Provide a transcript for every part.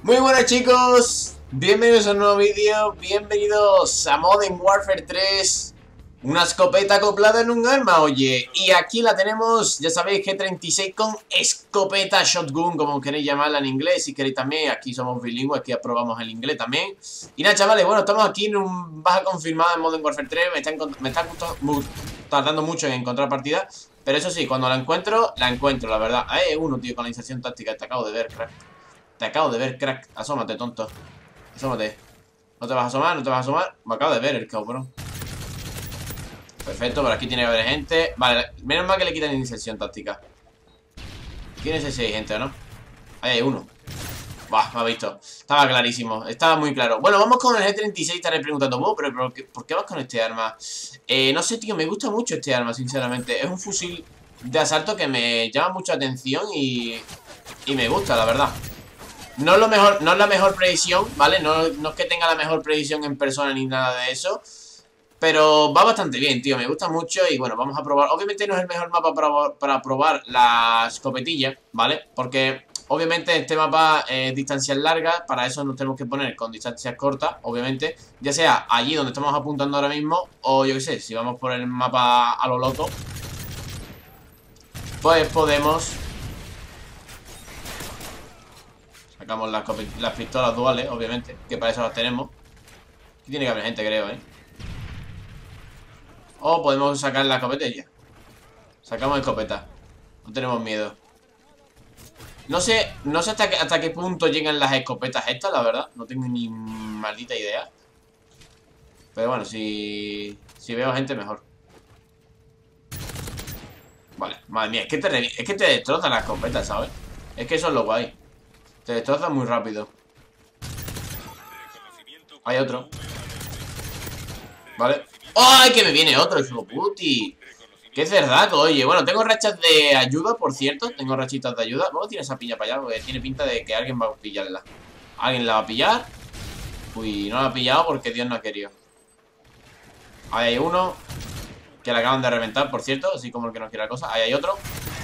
Muy buenas chicos, bienvenidos a un nuevo vídeo, bienvenidos a Modern Warfare 3. Una escopeta acoplada en un arma, oye. Y aquí la tenemos, ya sabéis, G36 con escopeta shotgun, como queréis llamarla en inglés. Si queréis también, aquí somos bilingües, aquí aprobamos el inglés también. Y nada chavales, bueno, estamos aquí en un baja confirmada en Modern Warfare 3. Me está tardando mucho en encontrar partidas, pero eso sí, cuando la encuentro, la verdad. Uno, tío, con la inserción táctica, te acabo de ver, crack. Te acabo de ver, crack. Asómate, tonto. Asómate. ¿No te vas a asomar? ¿No te vas a asomar? Me acabo de ver el cabrón. Perfecto, por aquí tiene que haber gente. Vale, menos mal que le quitan inserción táctica. ¿Quién es ese gente o no? Ahí hay uno. Buah, me ha visto. Estaba clarísimo, estaba muy claro. Bueno, vamos con el G36. Estaré preguntando, pero ¿por qué vas con este arma? No sé, tío, me gusta mucho este arma, sinceramente. Es un fusil de asalto que me llama mucha atención y me gusta, la verdad. No es lo mejor, no es la mejor predicción, ¿vale? No es que tenga la mejor predicción en persona ni nada de eso, pero va bastante bien, tío. Me gusta mucho y bueno, vamos a probar. Obviamente no es el mejor mapa para probar la escopetilla, ¿vale? Porque obviamente este mapa es distancias largas. Para eso nos tenemos que poner con distancias cortas, obviamente. Ya sea allí donde estamos apuntando ahora mismo, o yo qué sé, si vamos por el mapa a lo loco, pues podemos... Sacamos las pistolas duales, obviamente, que para eso las tenemos. Aquí tiene que haber gente, creo, ¿eh? O podemos sacar la escopetilla. Sacamos escopeta. No tenemos miedo. No sé hasta qué punto llegan las escopetas estas, la verdad. No tengo ni maldita idea. Pero bueno, si veo gente, mejor. Vale, madre mía, es que te destrozan las escopetas, ¿sabes? Es que eso es lo guay. Te destrozan muy rápido. Hay otro. Vale. ¡Ay, que me viene otro, hijo puti! ¡Qué cerdaco! Oye, bueno, tengo rachas de ayuda, por cierto. Tengo rachitas de ayuda. Vamos a tirar esa piña para allá, porque tiene pinta de que alguien va a pillarla. ¿Alguien la va a pillar? Uy, no la ha pillado porque Dios no ha querido. Ahí hay uno que la acaban de reventar, por cierto. Así como el que no quiere la cosa. Ahí hay otro.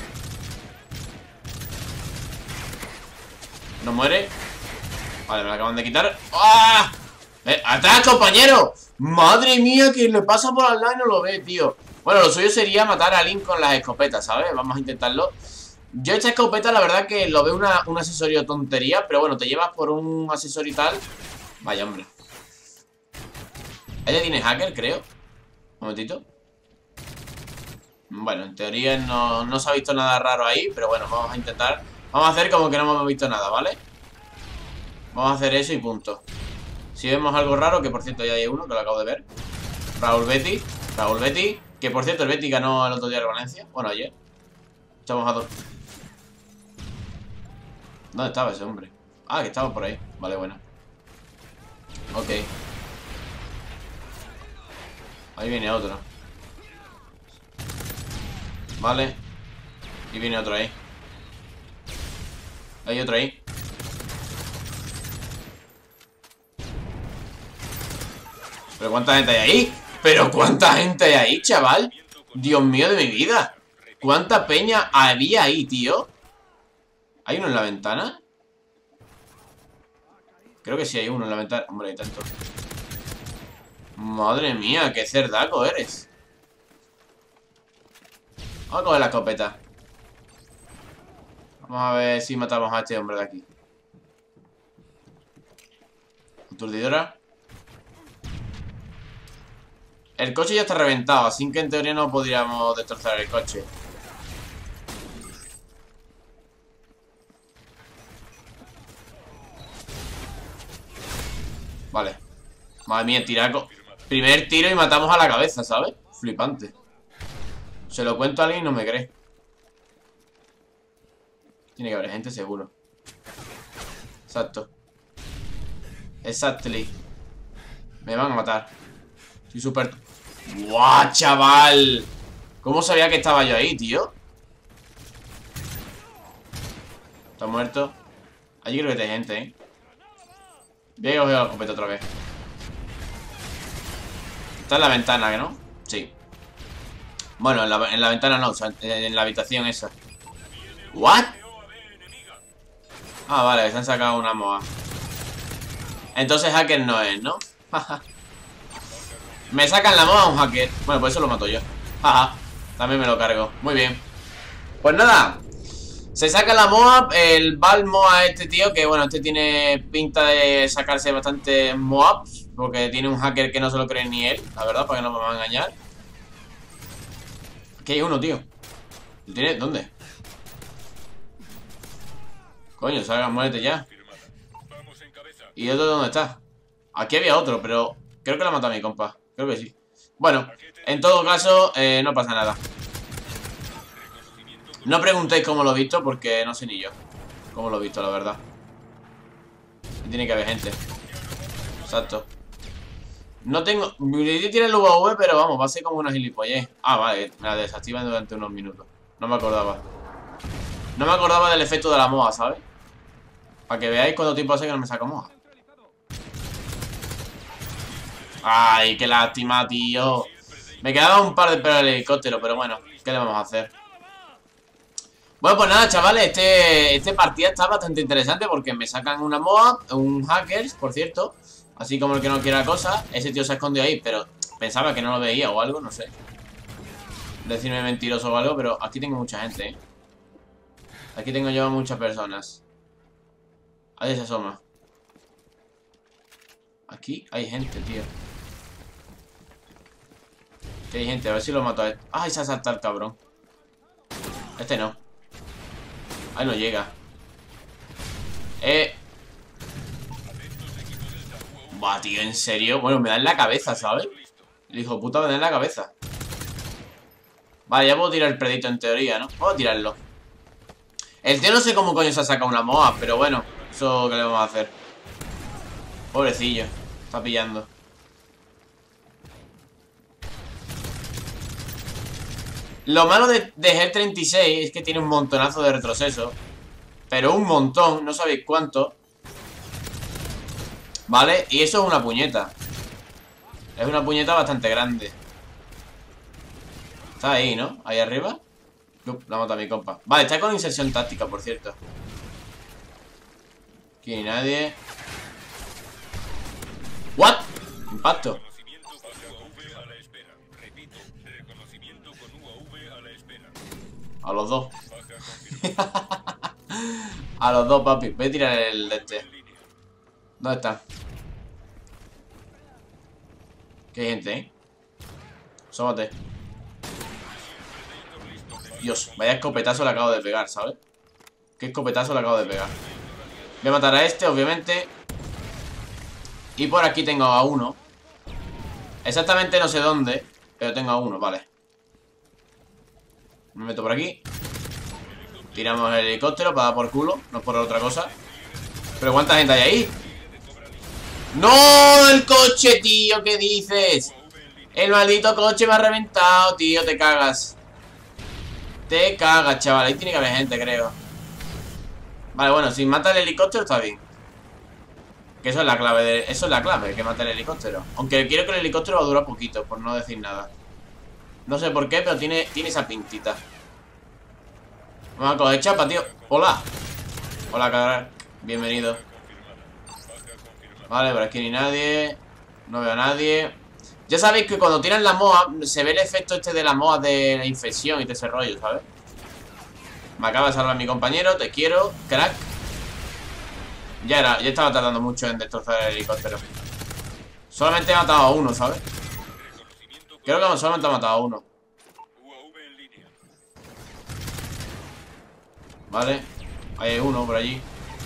No muere. Vale, me la acaban de quitar. ¡Ah! ¡Atrás, compañero! ¡Madre mía! Que le pasa por al lado y no lo ve, tío. Bueno, lo suyo sería matar a Link con las escopetas, ¿sabes? Vamos a intentarlo. Yo esta escopeta, la verdad que lo veo un accesorio tontería. Pero bueno, te llevas por un accesorio y tal. Vaya, hombre. Ella tiene hacker, creo. Un momentito. Bueno, en teoría no se ha visto nada raro ahí. Pero bueno, vamos a intentar. Vamos a hacer como que no hemos visto nada, ¿vale? Vamos a hacer eso y punto. Si vemos algo raro, que por cierto ya hay uno que lo acabo de ver. Raúl Betty, que por cierto el Betty ganó el otro día el Valencia. Bueno, ayer. Echamos a dos. ¿Dónde estaba ese hombre? Ah, que estaba por ahí. Vale, bueno. Ok. Ahí viene otro. Vale. Y viene otro ahí. Hay otro ahí. ¿Pero cuánta gente hay ahí? ¿Pero cuánta gente hay ahí, chaval? Dios mío de mi vida. ¿Cuánta peña había ahí, tío? ¿Hay uno en la ventana? Creo que sí hay uno en la ventana. Hombre, hay tanto. Madre mía, qué cerdaco eres. Vamos a coger la escopeta. Vamos a ver si matamos a este hombre de aquí. Aturdidora. El coche ya está reventado, así que en teoría no podríamos destrozar el coche. Vale. Madre mía, tiraco. Primer tiro y matamos a la cabeza, ¿sabes? Flipante. Se lo cuento a alguien y no me cree. Tiene que haber gente seguro. Exacto. Exactly. Me van a matar. Soy súper... ¡Guau, chaval! ¿Cómo sabía que estaba yo ahí, tío? Está muerto. Allí creo que hay gente, ¿eh? Voy a coger la escopeta otra vez. Está en la ventana, ¿no? Sí. Bueno, en la ventana no, o sea, en la habitación esa. ¿What? Ah, vale, se han sacado una MOA. Entonces hacker no es, ¿no? Me sacan la moa a un hacker. Bueno, pues eso lo mato yo. Jaja. También me lo cargo. Muy bien. Pues nada. Se saca la moab, el Balmo a este tío, que bueno, este tiene pinta de sacarse bastante moabs, porque tiene un hacker que no se lo cree ni él, la verdad, para que no me va a engañar. Aquí hay uno, tío. ¿Tiene? ¿Dónde? Coño, salga, muérete ya. ¿Y otro dónde está? Aquí había otro, pero creo que lo ha matado a mi compa. Creo que sí. Bueno, en todo caso, no pasa nada. No preguntéis cómo lo he visto, porque no sé ni yo cómo lo he visto, la verdad. Y tiene que haber gente. Exacto. No tengo... tiene el UAV, pero vamos, va a ser como una gilipollez. Ah, vale, me la desactivan durante unos minutos. No me acordaba. No me acordaba del efecto de la moa, ¿sabes? Para que veáis cuánto tiempo hace que no me saco moa. Ay, qué lástima, tío. Me quedaba un par de pelos del helicóptero, pero bueno, ¿qué le vamos a hacer? Bueno, pues nada, chavales, este partida está bastante interesante porque me sacan una moa, un hackers, por cierto, así como el que no quiera cosa. Ese tío se escondió ahí, pero pensaba que no lo veía o algo, no sé. Decirme mentiroso o algo, pero aquí tengo mucha gente, ¿eh? Aquí tengo yo muchas personas. Ahí se asoma. Aquí hay gente, tío. Aquí hay gente, a ver si lo mato a este. ¡Ay, se ha saltado el cabrón! Este no. Ahí no llega. Buah, tío, ¿en serio? Bueno, me da en la cabeza, ¿sabes? El hijo de puta me da en la cabeza. Vale, ya puedo tirar el predito en teoría, ¿no? Puedo tirarlo. El tío no sé cómo coño se ha sacado una moa, pero bueno, eso que le vamos a hacer. Pobrecillo. Está pillando. Lo malo de G36 es que tiene un montonazo de retroceso. Pero un montón, no sabéis cuánto. ¿Vale? Y eso es una puñeta. Es una puñeta bastante grande. Está ahí, ¿no? Ahí arriba. La mata mi compa. Vale, está con inserción táctica, por cierto. Aquí hay nadie. ¿What? Impacto. A los dos. A los dos, papi. Voy a tirar el de este. ¿Dónde está? Que hay gente, ¿eh? Sómate. Dios, vaya escopetazo le acabo de pegar, ¿sabes? Qué escopetazo le acabo de pegar. Voy a matar a este, obviamente. Y por aquí tengo a uno. Exactamente no sé dónde, pero tengo a uno, vale. Me meto por aquí. Tiramos el helicóptero para dar por culo, no por otra cosa. Pero ¿cuánta gente hay ahí? ¡No! ¡El coche, tío! ¿Qué dices? El maldito coche me ha reventado, tío. Te cagas. Te cagas, chaval. Ahí tiene que haber gente, creo. Vale, bueno, si mata el helicóptero está bien. Que eso es la clave de... Eso es la clave, que mata el helicóptero. Aunque quiero que el helicóptero va a durar poquito, por no decir nada. No sé por qué, pero tiene esa pintita. Vamos a coger chapa, tío. Hola. Hola, cabrón. Bienvenido. Vale, por aquí ni nadie. No veo a nadie. Ya sabéis que cuando tiran la moa se ve el efecto este de la moa de la infección y de ese rollo, ¿sabes? Me acaba de salvar mi compañero. Te quiero, crack. Ya estaba tardando mucho en destrozar el helicóptero. Solamente he matado a uno, ¿sabes? Creo que solamente he matado a uno. Vale, hay uno por allí.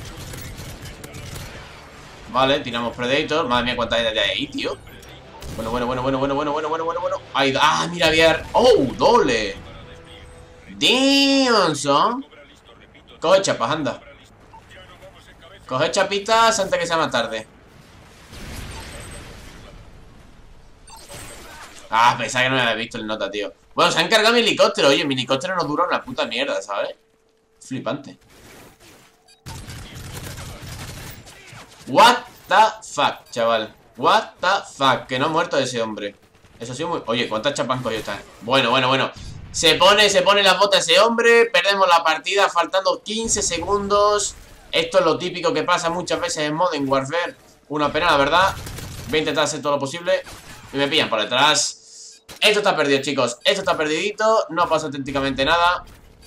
Vale, tiramos Predator. Madre mía, cuánta gente hay ahí, tío. Bueno. Ahí, mira, había... ¡Oh, doble! ¡Damn, son! Coge chapas, anda. Coge chapitas antes que sea más tarde. Pensaba que no me había visto el nota, tío. Bueno, se ha encargado mi helicóptero. Oye, mi helicóptero no dura una puta mierda, ¿sabes? Flipante. What the fuck, chaval. What the fuck. Que no ha muerto ese hombre. Eso ha sido muy... Oye, ¿cuántas chapas han cogido están? Bueno. Se pone las botas ese hombre. Perdemos la partida faltando 15 segundos. Esto es lo típico que pasa muchas veces en Modern Warfare. Una pena, la verdad. Voy a intentar hacer todo lo posible. Y me pillan por detrás. Esto está perdido, chicos. Esto está perdidito. No pasa auténticamente nada.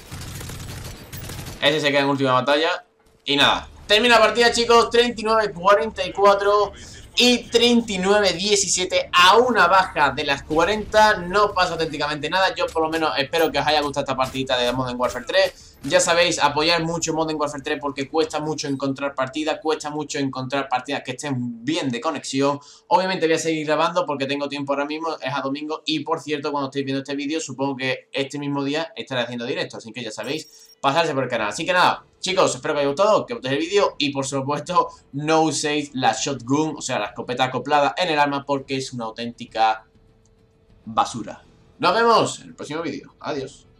Ese se queda en última batalla. Y nada. Termina la partida, chicos. 39-44 y 39-17 a una baja de las 40. No pasa auténticamente nada. Yo por lo menos espero que os haya gustado esta partidita de Modern Warfare 3. Ya sabéis, apoyar mucho Modern Warfare 3 porque cuesta mucho encontrar partidas. Cuesta mucho encontrar partidas que estén bien de conexión. Obviamente voy a seguir grabando porque tengo tiempo ahora mismo. Es a domingo. Y por cierto, cuando estéis viendo este vídeo, supongo que este mismo día estaré haciendo directo. Así que ya sabéis, pasarse por el canal. Así que nada, chicos, espero que os haya gustado, que os gustéis el vídeo. Y por supuesto, no uséis la shotgun, o sea, la escopeta acoplada en el arma, porque es una auténtica basura. Nos vemos en el próximo vídeo. Adiós.